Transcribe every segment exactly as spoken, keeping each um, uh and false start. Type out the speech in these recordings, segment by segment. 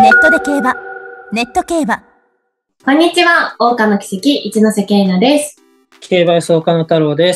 ネットで競馬、ネット競馬。 こんにちは、桜花の奇跡、一ノ瀬圭奈です。 競馬予想家の太郎です。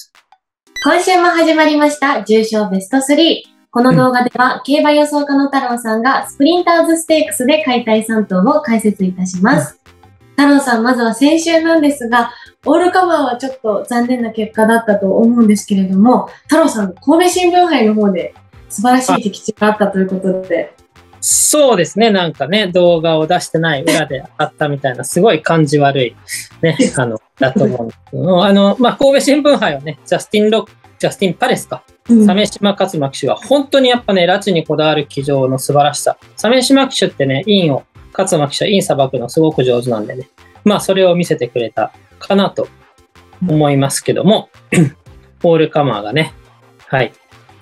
今週も始まりました、重賞ベストスリー。この動画では、うん、競馬予想家の太郎さんがスプリンターズステークスで解体さん頭を解説いたします。うん、太郎さん、まずは先週なんですが、オールカバーはちょっと残念な結果だったと思うんですけれども、太郎さん、神戸新聞杯の方で素晴らしい的中があったということで。 そうですね、なんかね、動画を出してない裏であったみたいな、すごい感じ悪い、ね、あの、だと思うんですけど、あの、まあ、神戸新聞杯はね、ジャスティン・ロック、ジャスティン・パレスか、鮫島勝馬騎手は、本当にやっぱね、拉致にこだわる騎乗の素晴らしさ。鮫島騎手ってね、インを、勝馬騎手はインさばくのすごく上手なんでね、まあ、それを見せてくれたかなと思いますけども、オールカマーがね、はい。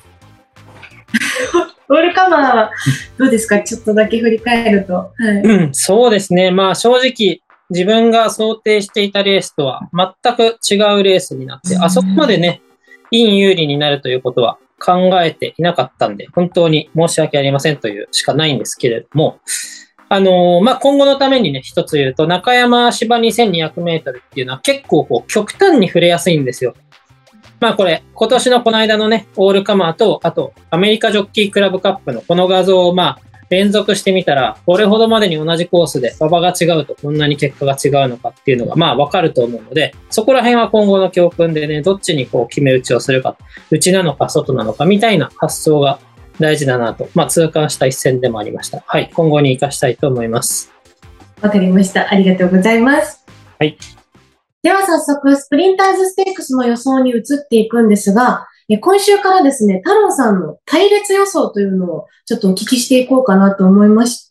オールカマーはどうですか？ちょっとだけ振り返ると。はい、 うん、そうですね。まあ正直自分が想定していたレースとは全く違うレースになって、あそこまでね、イン有利になるということは考えていなかったんで、本当に申し訳ありませんというしかないんですけれども、あのー、まあ、今後のためにね、一つ言うと、中山芝にせんにひゃくメートルっていうのは結構こう極端に触れやすいんですよ。まあこれ、今年のこの間のね、オールカマーと、あと、アメリカジョッキークラブカップのこの画像をまあ、連続してみたら、これほどまでに同じコースで馬場が違うとこんなに結果が違うのかっていうのがまあわかると思うので、そこら辺は今後の教訓でね、どっちにこう決め打ちをするか、内なのか外なのかみたいな発想が大事だなと、まあ痛感した一戦でもありました。はい、今後に生かしたいと思います。 わかりました。ありがとうございます。 はい。 では早速、スプリンターズステークスの予想に移っていくんですが、今週からですね、太郎さんの隊列予想というのをちょっとお聞きしていこうかなと思いまして、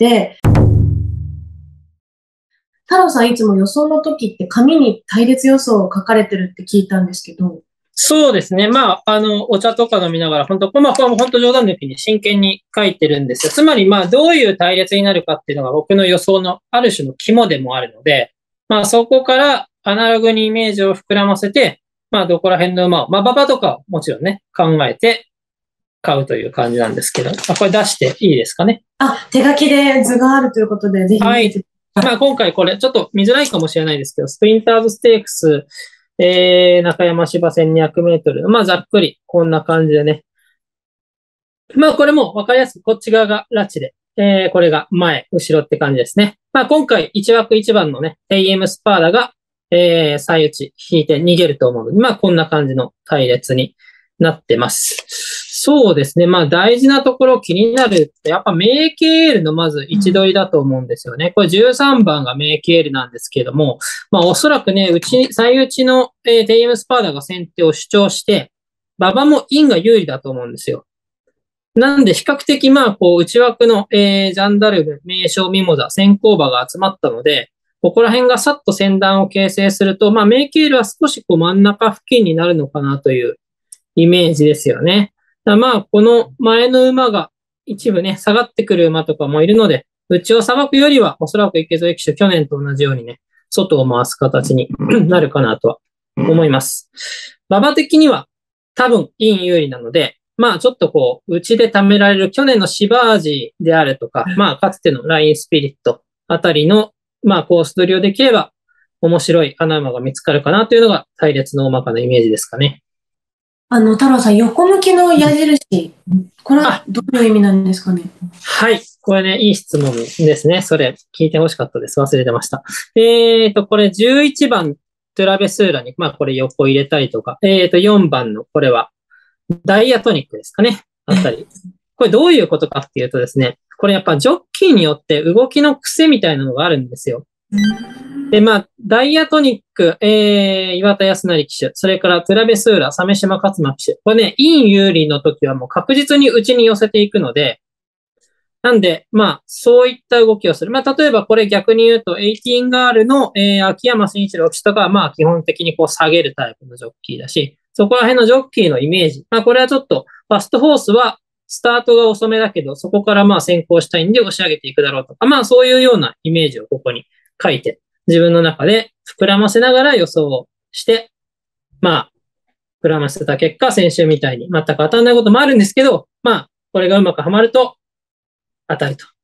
太郎さんいつも予想の時って紙に隊列予想を書かれてるって聞いたんですけど。 そうですね。まあ、あの、お茶とか飲みながら、本当、まあ、これも本当冗談抜きに真剣に書いてるんですよ。つまり、まあ、どういう隊列になるかっていうのが僕の予想のある種の肝でもあるので、まあ、そこからアナログにイメージを膨らませて、まあ、どこら辺の馬を、まあ、馬場とかもちろんね、考えて買うという感じなんですけど、あ、これ出していいですかね。 あ、手書きで図があるということで、ぜひ。 はい。まあ、今回これ、ちょっと見づらいかもしれないですけど、スプリンターズステークス、えー、中山芝せんにひゃくメートル。まあ、ざっくり、こんな感じでね。まあ、これもわかりやすく、こっち側がラチで、えー、これが前、後ろって感じですね。まあ、今回、いち枠いちばんのね、テイエムスパーダが、えー、最打ち引いて逃げると思うので、まあ、こんな感じの隊列になってます。そうですね。まあ、大事なところ気になるって、やっぱメイケールのまず位置取りだと思うんですよね。これじゅうさんばんがメイケールなんですけれども、まあ、おそらくね、うち、最打ちの、えー、テイエムスパーダが先手を主張して、馬場もインが有利だと思うんですよ。なんで、比較的まあ、こう、内枠の、えー、ジャンダルム、名将ミモザ、先行馬が集まったので、ここら辺がさっと先団を形成すると、まあ、メイケールは少しこう真ん中付近になるのかなというイメージですよね。だまあ、この前の馬が一部ね、下がってくる馬とかもいるので、内をさばくよりは、おそらく池添騎手、去年と同じようにね、外を回す形になるかなとは思います。馬場的には多分、イン有利なので、まあちょっとこう、内で貯められる去年のシバージであるとか、まあかつてのラインスピリットあたりの、まあコース取りをできれば、面白い穴馬が見つかるかなというのが隊列の大まかなイメージですかね。 あの、太郎さん、横向きの矢印、これはどういう意味なんですかね？ はい。これね、いい質問ですね。それ、聞いてほしかったです。忘れてました。えーと、これじゅういちばん、トゥラベスーラに、まあこれ横入れたりとか、えーと、よんばんの、これは、ダイアトニックですかね。あったり。これどういうことかっていうとですね、これやっぱジョッキーによって動きの癖みたいなのがあるんですよ。で、まあ、ダイアトニック、えー、岩田康成騎手、それからトゥラベスーラ、鮫島勝馬騎手。これね、イン有利の時はもう確実に内に寄せていくので、なんで、まあ、そういった動きをする。まあ、例えばこれ逆に言うと、エイティーンガールの、えー、秋山慎一郎騎手とかは、まあ、基本的にこう下げるタイプのジョッキーだし、そこら辺のジョッキーのイメージ。まあ、これはちょっと、ファストホースは、スタートが遅めだけど、そこからまあ先行したいんで押し上げていくだろうとか、まあそういうようなイメージをここに書いて、自分の中で膨らませながら予想をして、まあ、膨らませた結果、先週みたいに全く当たらないこともあるんですけど、まあ、これがうまくはまると当たると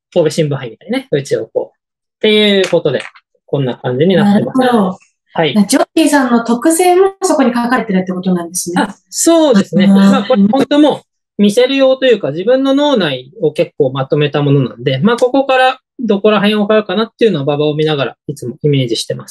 神戸新聞杯みたいにね、うちをこう。っていうことで、こんな感じにななってます。 るほど。 はい。 ジョッキーさんの特性もそこに書かれてるってことなんですね。 あ、そうですね。 うんまあ、これ本当もう見せる用というか、自分の脳内を結構まとめたものなんで、まあ、ここからどこら辺を買うかなっていうのを馬場を見ながらいつもイメージしてます。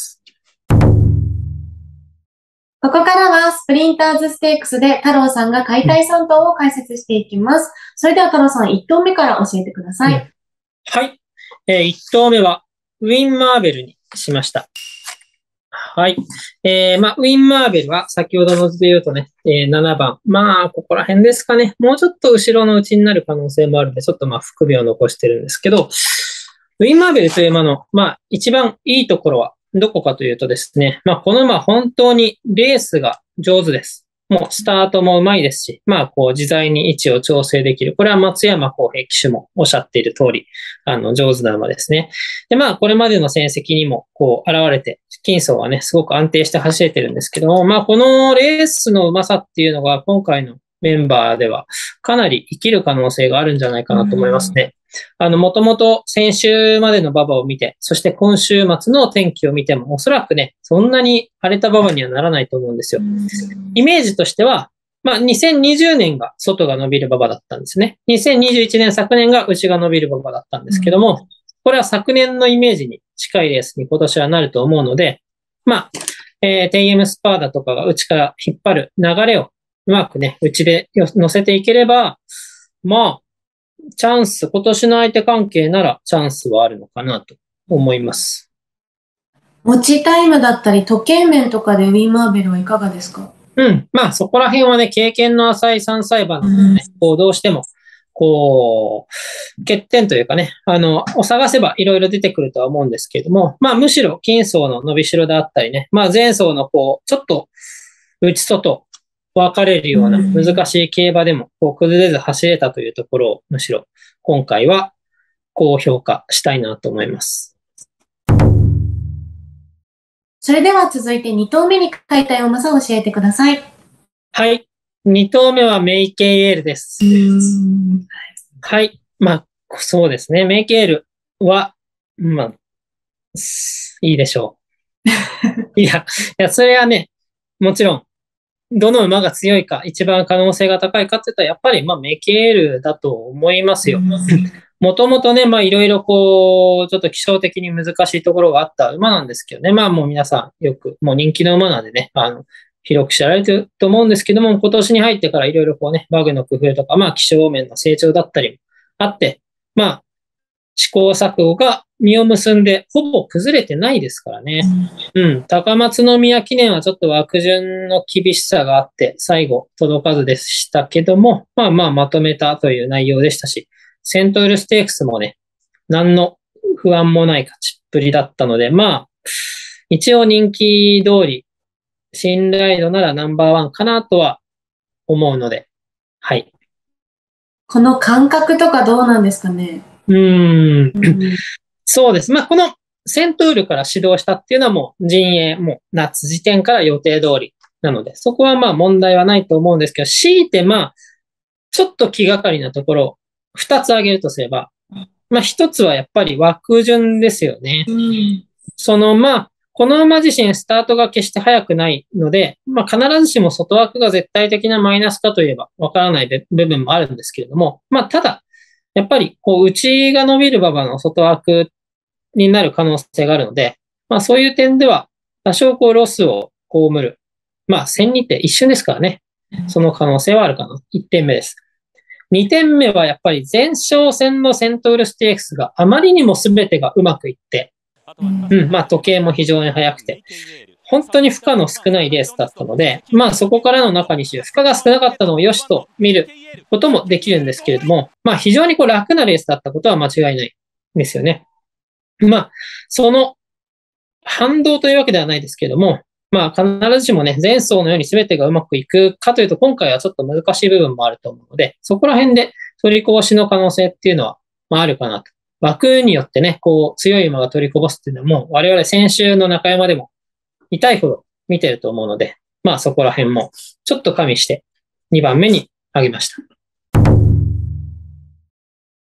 ここからはスプリンターズステークスで太郎さんが解体さん頭を解説していきます。それでは太郎さんいち頭目から教えてください。 うんはい。えー、いち頭目はウィン・マーベルにしました。はい。えー、まあ、ウィン・マーベルは先ほどの図で言うとね、えー、ななばん。まあ、ここら辺ですかね。もうちょっと後ろのうちになる可能性もあるんで、ちょっとまあ、含みを残してるんですけど、ウィン・マーベルという馬の、まあ、一番いいところはどこかというとですね、まあ、この馬本当にレースが上手です。もうスタートもうまいですし、まあ、こう、自在に位置を調整できる。これは松山公平騎手もおっしゃっている通り、あの、上手な馬ですね。で、まあ、これまでの戦績にも、こう、現れて、金層はね、すごく安定して走れてるんですけども、まあ、このレースのうまさっていうのが、今回のメンバーでは、かなり生きる可能性があるんじゃないかなと思いますね。あの、もともと先週までの馬場を見て、そして今週末の天気を見ても、おそらくね、そんなに荒れた馬場にはならないと思うんですよ。イメージとしては、まあ、にせんにじゅうねんが外が伸びる馬場だったんですね。にせんにじゅういちねん昨年が内が伸びる馬場だったんですけども、これは昨年のイメージに近いレースに今年はなると思うので、まあ、えー、テンエム スパーダとかが内から引っ張る流れをうまくね、内で乗せていければ、まあ、チャンス、今年の相手関係ならチャンスはあるのかなと思います。 持ちタイムだったり時計面とかでウィン・マーベルはいかがですか？ うん。まあそこら辺はね、経験の浅いさんさい馬なのでね、こうどうしても、こう、欠点というかね、あの、を探せばいろいろ出てくるとは思うんですけれども、まあむしろ近層の伸びしろであったりね、まあ前層のこう、ちょっと内外分かれるような難しい競馬でもこう崩れず走れたというところをむしろ今回は高評価したいなと思います。 それでは続いてに頭目に書いた馬さん教えてください。 はい。に頭目はメイケイエールです。はい。まあ、そうですね。メイケイエールは、まあ、いいでしょう。いや、いや、それはね、もちろん、どの馬が強いか、一番可能性が高いかって言ったら、やっぱり、まあ、メイケイエールだと思いますよ。もともとね、まあ、いろいろこう、ちょっと気象的に難しいところがあった馬なんですけどね。まあ、もう皆さんよく、もう人気の馬なんでね、あの、広く知られてると思うんですけども、今年に入ってからいろいろこうね、バグの工夫とか、まあ、気象面の成長だったりもあって、まあ、試行錯誤が実を結んで、ほぼ崩れてないですからね。うん。高松宮記念はちょっと枠順の厳しさがあって、最後届かずでしたけども、まあまあまとめたという内容でしたし、セントウルステークスもね、何の不安もない勝ちっぷりだったので、まあ、一応人気通り、信頼度ならナンバーワンかなとは思うので、はい。 この感覚とかどうなんですかね？ うーん。そうです。まあ、このセントウールから指導したっていうのはもう陣営、もう夏時点から予定通りなので、そこはまあ問題はないと思うんですけど、強いてまあ、ちょっと気がかりなところを二つ挙げるとすれば、まあ一つはやっぱり枠順ですよね。 うん、 そのまあ、この馬自身スタートが決して早くないので、まあ必ずしも外枠が絶対的なマイナスかといえばわからない部分もあるんですけれども、まあただ、やっぱりこう内が伸びる馬場の外枠になる可能性があるので、まあそういう点では多少こうロスを被る。まあ戦にて一瞬ですからね。その可能性はあるかな。いってんめです。にてんめはやっぱり前哨戦のセントウルステークスがあまりにも全てがうまくいって、うん、まあ時計も非常に速くて、本当に負荷の少ないレースだったので、まあそこからの中にし、負荷が少なかったのを良しと見ることもできるんですけれども、まあ非常にこう楽なレースだったことは間違いないんですよね。まあ、その反動というわけではないですけれども、まあ必ずしもね、前走のように全てがうまくいくかというと、今回はちょっと難しい部分もあると思うので、そこら辺で取りこぼしの可能性っていうのは、まああるかなと。枠によってね、こう強い馬が取りこぼすっていうのも、我々先週の中山でも痛いほど見てると思うので、まあそこら辺もちょっと加味してにばんめに挙げました。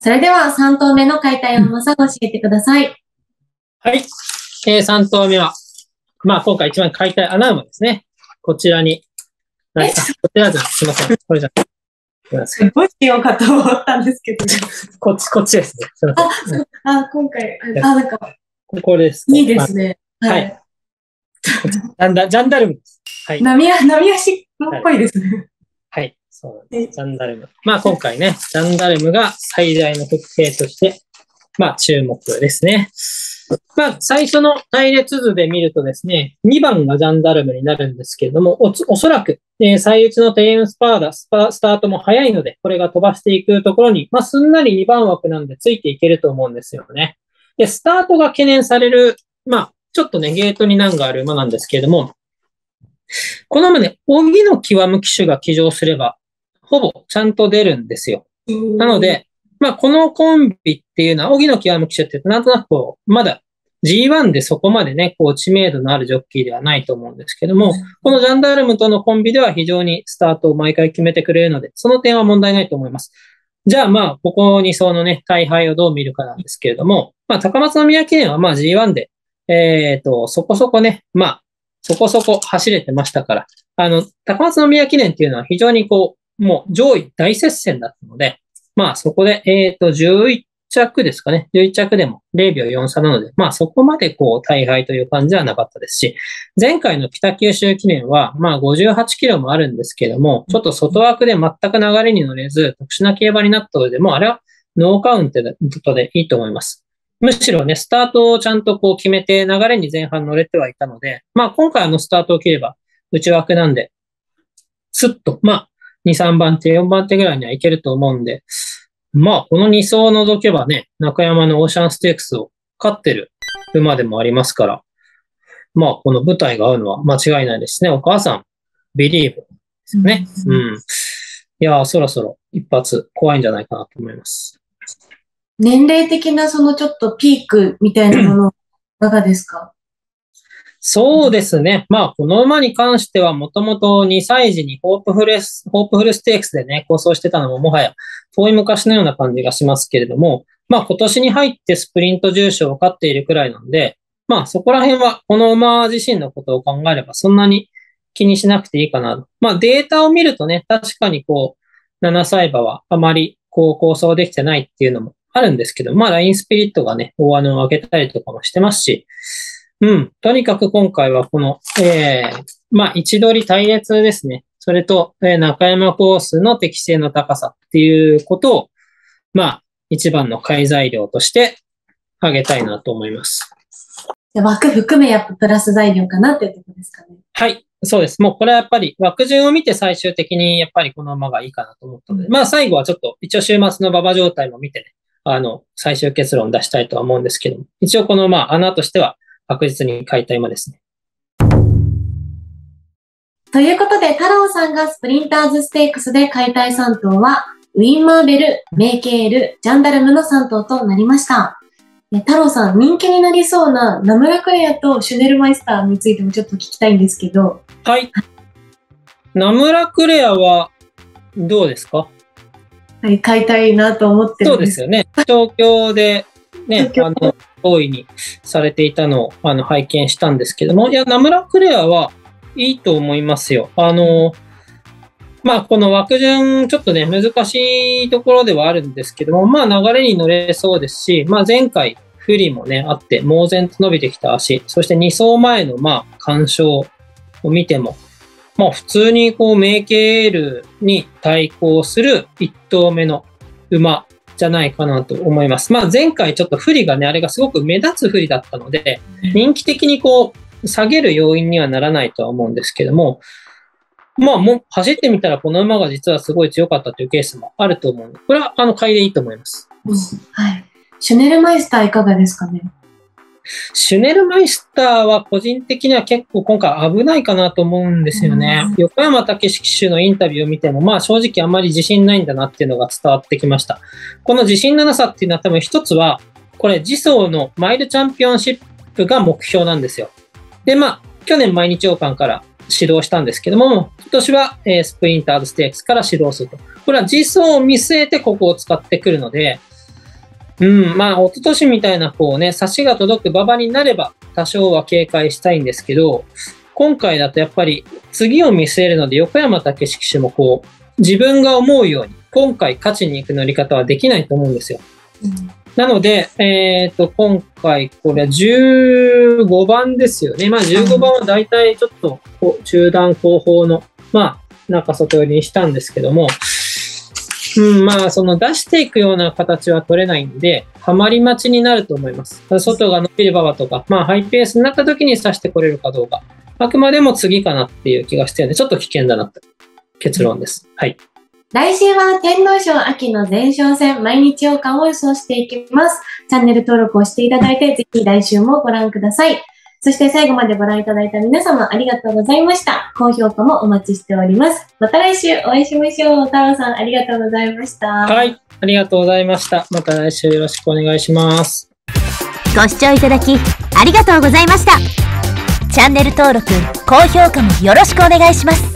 それではさん頭目の解体の甘さを教えてください。 はい。えー、さん頭目は、まあ今回一番解体穴馬ですね。こちらに、なこちらです。すいません。これじゃすごいしようかと思ったんですけど、ね。 こっち、こっちですね。すいません。 あ、あ今回、あ、なんか、 これです。 いいですね。 はい。ジャンダ、ジャンダルムです。はい。 波足っぽいですね。 はい。そうです。ジャンダルム。まあ今回ね、ジャンダルムが最大の特性として、まあ注目ですね。まあ最初の隊列図で見るとですね、にばんがジャンダルムになるんですけれども、お, おそらく、えー、最内のテイムスパーダ、スパ、スタートも早いので、これが飛ばしていくところに、まあすんなりにばん枠なんでついていけると思うんですよね。で、スタートが懸念される、まあちょっとね、ゲートに難がある馬なんですけれども、この馬ね、荻野極む騎手が騎乗すれば、ほぼちゃんと出るんですよ。なので、まあ、このコンビっていうのは、荻野極む騎手ってなんとなくこう、まだ ジーワン でそこまでね、こう、知名度のあるジョッキーではないと思うんですけども、このジャンダルムとのコンビでは非常にスタートを毎回決めてくれるので、その点は問題ないと思います。じゃあまあ、ここにそのね、大敗をどう見るかなんですけれども、まあ、高松宮記念はまあ ジーワン で、えっと、そこそこね、まあ、そこそこ走れてましたから、あの、高松宮記念っていうのは非常にこう、もう上位大接戦だったので、まあそこで、えっと、じゅういっ着ですかね。じゅういっ着でもれいびょうよん差なので、まあそこまでこう大敗という感じではなかったですし、前回の北九州記念は、まあごじゅうはちキロもあるんですけれども、ちょっと外枠で全く流れに乗れず、特殊な競馬になったので、もうあれはノーカウントでいいと思います。むしろね、スタートをちゃんとこう決めて流れに前半乗れてはいたので、まあ今回あのスタートを切れば内枠なんで、スッと、まあに、さんばん手、よんばん手ぐらいにはいけると思うんで、まあこのに走を除けばね、中山のオーシャンステークスを勝ってる馬でもありますから、まあこの舞台が合うのは間違いないですね。お母さん、ビリーブですよね。うん。うん、いやー、そろそろ一発怖いんじゃないかなと思います。 年齢的なそのちょっとピークみたいなもの、いかがですか？ そうですね。まあ、この馬に関してはもともとにさい児にホープフルス、ホープフルステークスでね、構想してたのももはや遠い昔のような感じがしますけれども、まあ今年に入ってスプリント重賞を勝っているくらいなんで、まあそこら辺はこの馬自身のことを考えればそんなに気にしなくていいかな。まあデータを見るとね、確かにこう、ななさい馬はあまりこう構想できてないっていうのもあるんですけど、まあラインスピリットがね、大穴を開けたりとかもしてますし、うん。とにかく今回はこの、えー、まあ、位置取り隊列ですね。それと、えー、中山コースの適正の高さっていうことを、まあ、一番の買い材料として挙げたいなと思います。 枠含めやっぱプラス材料かなっていうところですかね。 はい。そうです。もうこれはやっぱり枠順を見て最終的にやっぱりこの馬がいいかなと思ったので、まあ最後はちょっと一応週末の馬場状態も見てね、あの、最終結論出したいとは思うんですけども、一応このまあ穴としては、確実に買いたい馬ですね。 ということで、太郎さんがスプリンターズステークスで買いたいさん頭は、ウィンマーベル、メイケール、ジャンダルムのさん頭となりました。太郎さん、人気になりそうなナムラクレアとシュネルマイスターについてもちょっと聞きたいんですけど。 はい。ナムラクレアはどうですか？ はい、買いたいなと思ってるんです。 そうですよね。東京でね、あの、大いにされていたのをあの拝見したんですけども、いや、ナムラクレアはいいと思いますよ。あの、まあ、この枠順、ちょっとね、難しいところではあるんですけども、まあ、流れに乗れそうですし、まあ、前回、不利もね、あって、猛然と伸びてきた足、そしてに走前の、まあ、干渉を見ても、まあ、普通に、こう、メイケールに対抗するいっ頭目の馬、じゃないかなと思います。まあ前回ちょっと不利がね、あれがすごく目立つ不利だったので、人気的にこう、下げる要因にはならないとは思うんですけども、まあもう走ってみたらこの馬が実はすごい強かったというケースもあると思うので、これはあの買いでいいと思います。 うん、はい。シュネルマイスターいかがですかね？ シュネルマイスターは個人的には結構今回危ないかなと思うんですよね。うん、横山武史騎手のインタビューを見ても、まあ正直あんまり自信ないんだなっていうのが伝わってきました。この自信のなさっていうのは多分一つは、これ次走のマイルチャンピオンシップが目標なんですよ。で、まあ去年毎日王冠から指導したんですけども、今年はスプリンターズステークスから指導すると。これは次走を見据えてここを使ってくるので、 うん、まあ、一昨年みたいな、こうね、差しが届く馬場になれば、多少は警戒したいんですけど、今回だとやっぱり、次を見据えるので、横山武史騎手もこう、自分が思うように、今回勝ちに行く乗り方はできないと思うんですよ。うん、なので、えっと、今回、これはじゅうごばんですよね。まあ、じゅうごばんは大体ちょっと、中段後方の、まあ、中外寄りにしたんですけども、うん、まあ、その出していくような形は取れないんで、はまり待ちになると思います。外が伸びる馬場とか、まあ、ハイペースになった時に刺してこれるかどうか。あくまでも次かなっていう気がしてるんで、ちょっと危険だなって結論です。はい。 来週は天皇賞秋の前哨戦、毎日王冠を予想していきます。チャンネル登録をしていただいて、ぜひ来週もご覧ください。そして最後までご覧いただいた皆様ありがとうございました。高評価もお待ちしております。また来週お会いしましょう。太郎さんありがとうございました。 はい、ありがとうございました。また来週よろしくお願いします。 ご視聴いただきありがとうございました。チャンネル登録、高評価もよろしくお願いします。